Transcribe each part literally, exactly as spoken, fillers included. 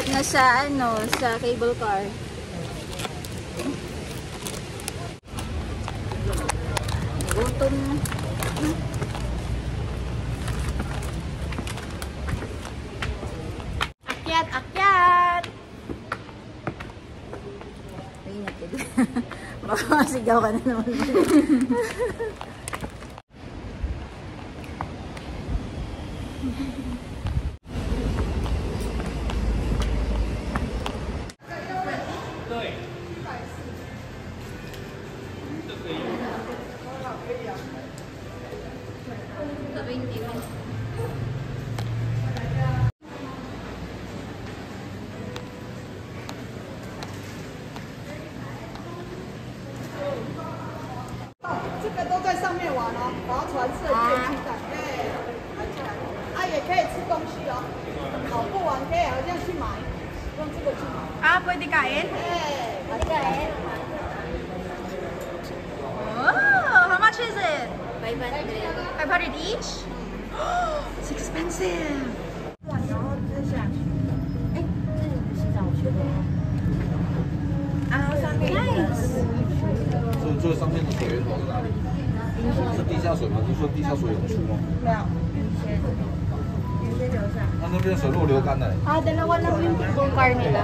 na sa ano, sa cable car. Gutom na. Akyat, akyat! Ay, natin. Baka masigaw ka na naman. Ah, pwede kain? Pwede kain. Oh, how much is it? five hundred. five hundred each? Oh, it's expensive.啊，上面 Nice. 就最上面的水源头是哪里？是地下水吗？就说地下水涌出吗？ 没有，有些留下。 那那边水路流干的。 Ah, dalawa lang yung cable car nila.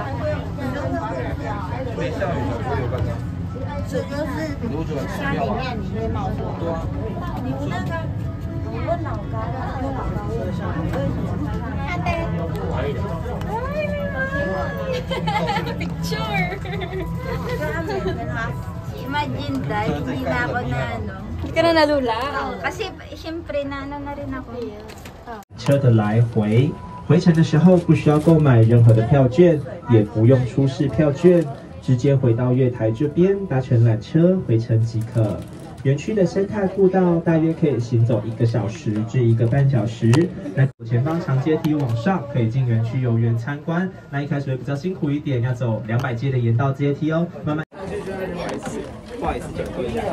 没下雨就不会流干的。 水就是如果就很奇妙啊。 里面冒出。 对啊。 你那个，我问老高了，问老高为什么？他的。Picture! Imagine that, hindi na ako na ano. Hindi ka na nalula? Kasi syempre na ano na rin ako. 车的来回，回程的时候不需要购买任何的票券，也不用出示票券，直接回到月台这边搭乘缆车回程即可。园区的生态步道大约可以行走一个小时至一个半小时。那前方长阶梯往上可以进园区游园参观。那一开始会比较辛苦一点，要走两百阶的沿道阶梯哦，慢慢。不好意思，讲错一下。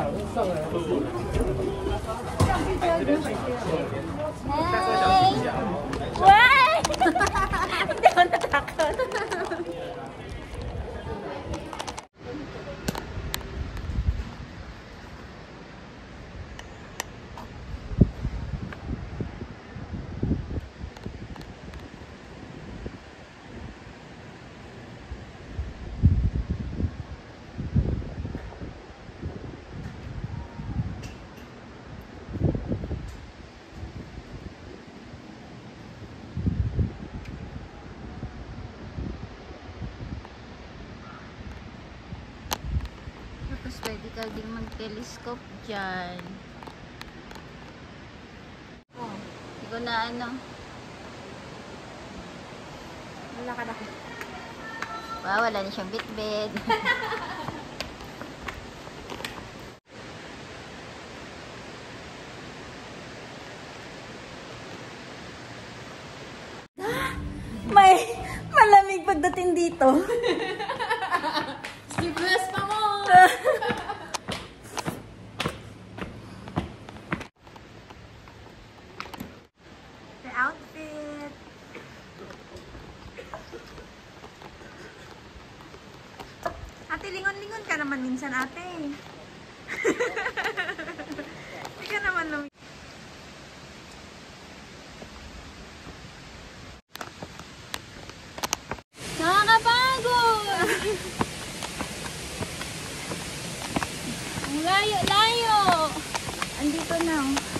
喂！hindi ako natakot. Tapos pwede ka din mag-telescope dyan. Oh, hindi ko na ano. Wala ka na. Wow, wala na siyang bitbit. May malamig pagdating dito. Sleepless pa mo! The outfit! Ate, lingon-lingon ka naman minsan, ate. Hindi ka naman lum... Nakakapagod! Ang layo-layo! Andito na.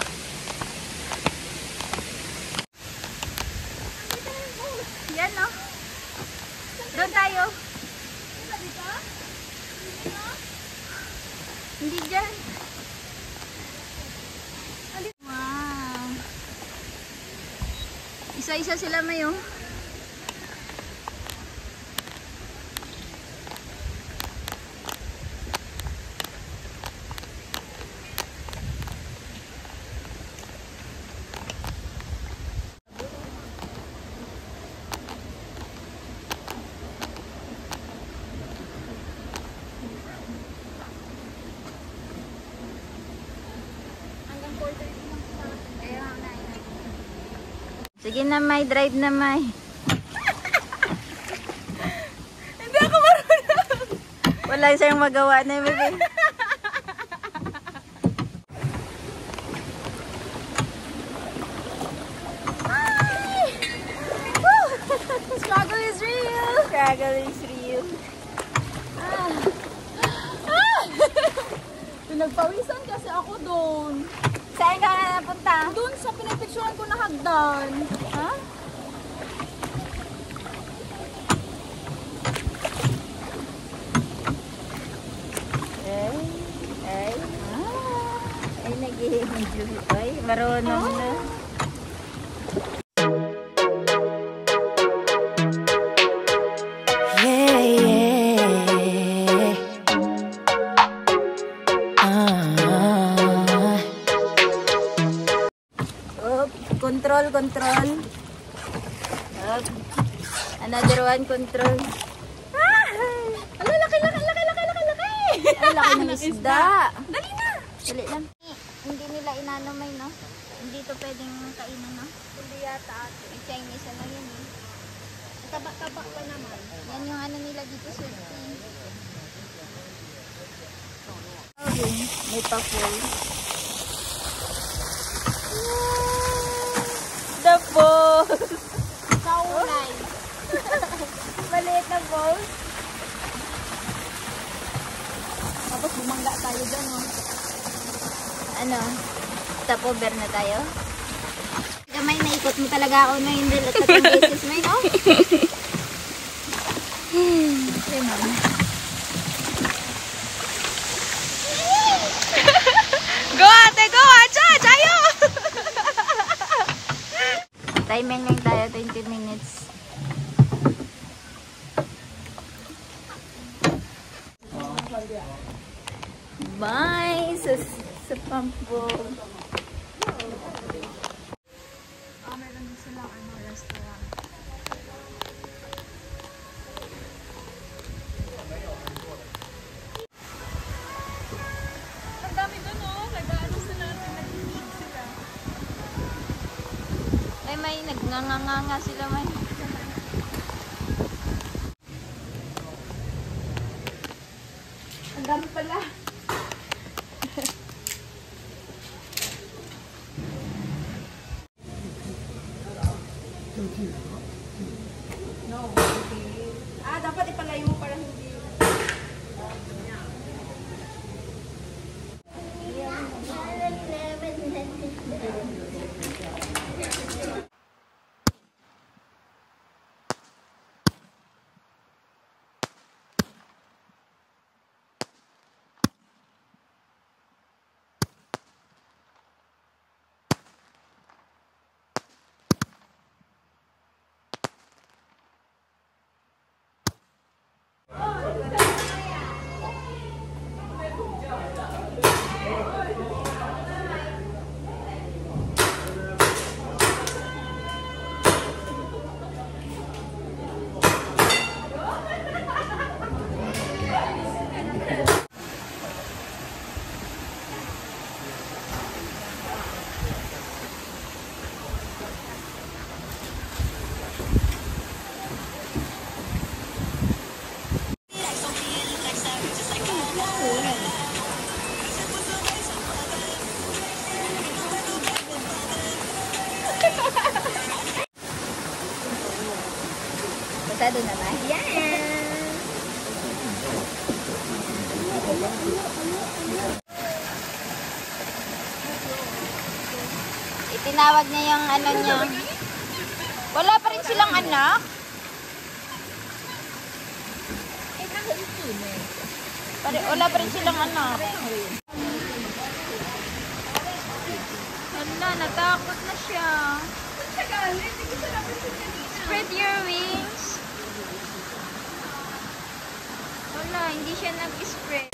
Yan, no? Doon tayo. Hindi dyan. Wow. Isa-isa sila mayo. Sige na, may drive na, may. Wala siyang magawa na yung baby. Struggle is real. Struggle is real. Ah. Ah. Pinagpawisan kasi ako doon. Saan ka na napunta? Doon sa pinipicturean ko na hagdan. Ha? Ay, ay. Ah, ay, nag-i-enjoy. Ay, marunong na. Yeah, yeah. Ah. Up, control, control. Up. Another one, control. Ah! Ala, laki, laki, laki, laki, laki, laki. Ay, laki ng isda. Dali na. Dali lang. Hindi nila inanomay, no? Hindi to pwedeng kainan, no? Hindi yata ate. May Chinese ano yun, eh. Taba-taba pa naman. Yan yung ano nila dito, sweetie. Okay, may pa-full. The ball! Kaulay. Maliit na ball. Tapos bumangga tayo dyan, oh. Ano? Stopover na tayo? Kamay, naikot mo talaga ako na hindi at tatlong beses may, no? Okay, ma'am. Go ate, go! Acha! Chayo! Timing lang tayo, twenty minutes. Bye! Sa, sa pampo. Ah, meron din silang ano, restaurant. Ang dami doon, oh. Nag-ano sila, nag-feed sila. Ay, may nagnanganganga sila, may. Ang dami pala. No, okay. Ah, dapat ipalayo mo para hindi. Pasado naman. Yan! Itinawag niya yung ano niya. Wala pa rin silang anak. Pare, wala pa rin silang anak. Wala, natakot na siya. Spread your wings. Wala, hindi siya nag-spread.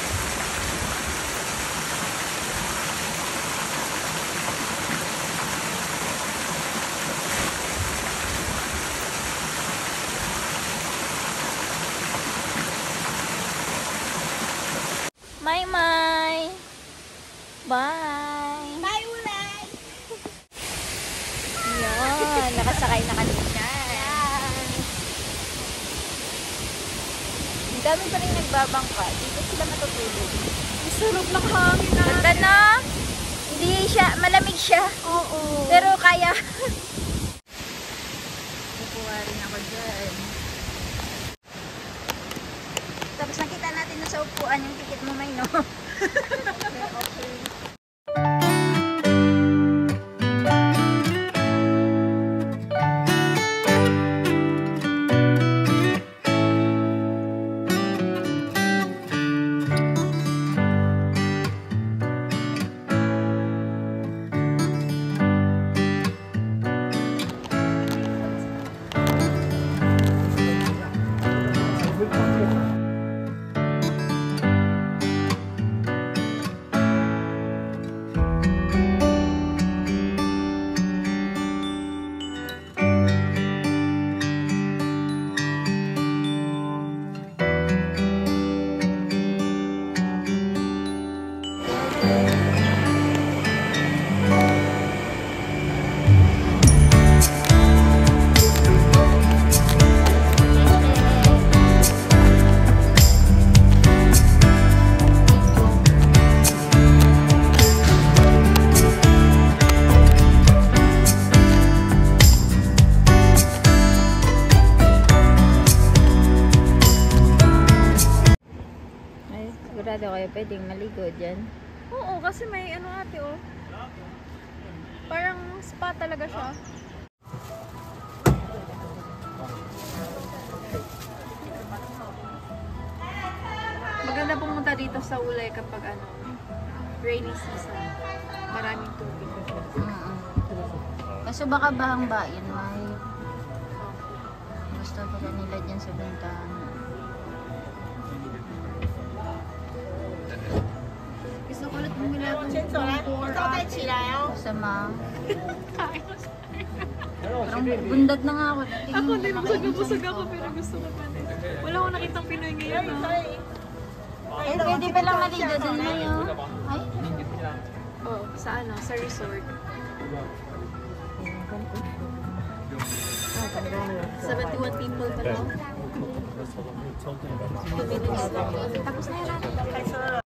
May-may! Bye! Bye, ulay! Yan, nakasakay na kami siya. dami pa rin nagbabangka. Dito sila matutulog. Ang sarap ng hangin na. Ganda na. Hindi siya, malamig siya. Oo. Pero kaya. Kukuha rin ako dyan. Tapos nakita natin na sa upuan yung ticket mo, may no? Sigurado kayo pwedeng maligo dyan. Oo, kasi may ano ate oh. Parang spa talaga siya. Maganda pumunta dito sa Ulay kapag ano, rainy season. Maraming tubig. Mm-mm. Kaso baka bahang-bain, may gusto pa nila dyan sa bintana. Gusto ko ulit bumili ako ng for Masama. Parang bundat na nga ako. Ako din, busog na busog ako pero gusto ko pa rin. Wala akong nakitang Pinoy ngayon na. Ay, pwede palang maligo doon na yun. Ay, Oh, sa ano, sa resort. seventy-one people pa lang. Two minutes. Tapos na yun natin.